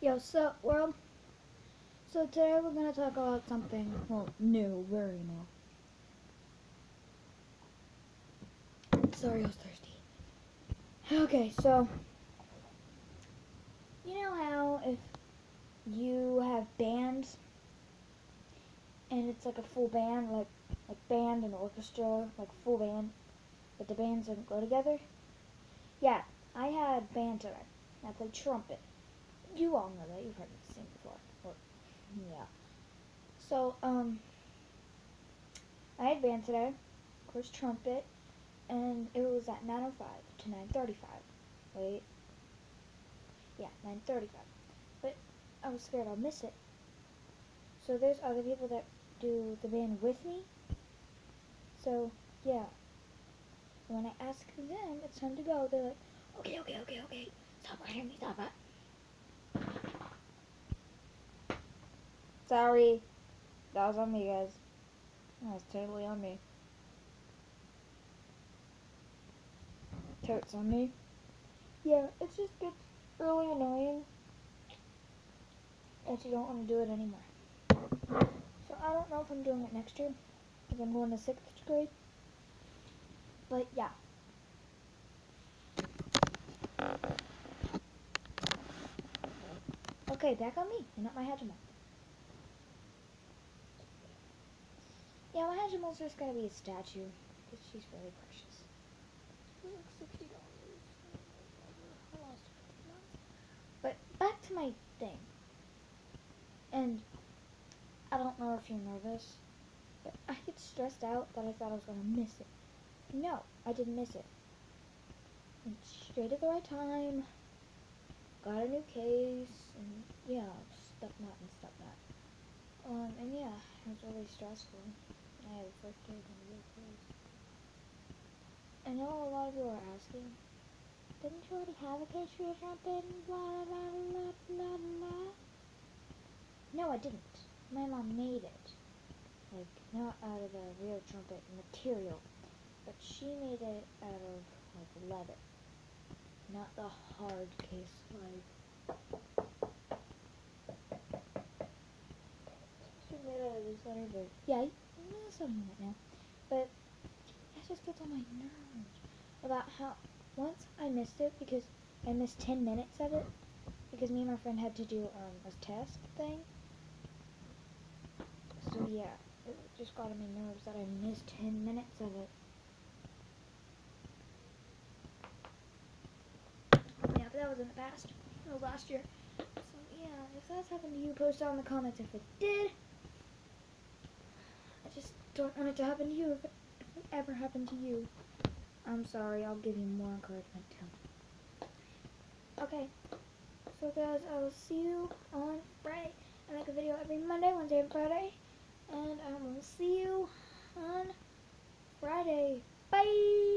Yo, so world. So today we're gonna talk about something new, very new. Sorry, I was thirsty. Okay, so you know how if you have bands and it's like a full band, like band and orchestra, like full band, but the bands don't go together? Yeah, I had band today. I played trumpet. You all know that. You've heard me sing before. Yeah. So, I had band today. Of course, trumpet. And it was at 9:05 to 9:35. Wait. Yeah, 9:35. But I was scared I'll miss it. So there's other people that do the band with me. So, yeah. When I ask them it's time to go, they're like, okay. Stop writing me, stop it. Sorry. That was on me, guys. That was totally on me. Totes on me. Yeah, it just gets really annoying that you don't want to do it anymore. So I don't know if I'm doing it next year, because I'm going to 6th grade. But yeah. Okay, back on me, and not my Hajimal. Yeah, my Hajimal's just gonna be a statue, because she's really precious. It was like $60. I lost it. But back to my thing. And I don't know if you know this, but I get stressed out that I thought I was gonna miss it. No, I didn't miss it. Went straight at the right time, got a new case, and yeah, stuff that. And yeah, it was really stressful. I had the first day of the new case. I know a lot of you are asking, didn't you already have a case for your trumpet and blah blah blah blah blah? No, I didn't. My mom made it. Like, not out of the real trumpet material, but she made it out of, like, leather. Not the hard case, like, she made it out of this leather, but, yeah, you know something right now. But, that just gets on my nerves about how, once I missed it, because I missed 10 minutes of it, because me and my friend had to do, a test thing. So, yeah, it just got on my nerves that I missed 10 minutes of it. Yeah, but that was in the past. That was last year. So yeah, if that's happened to you, post down in the comments if it did. I just don't want it to happen to you if it ever happened to you. I'm sorry, I'll give you more encouragement too. Okay, so guys, I will see you on Friday. I make a video every Monday, Wednesday, and Friday. And I will see you on Friday. Bye!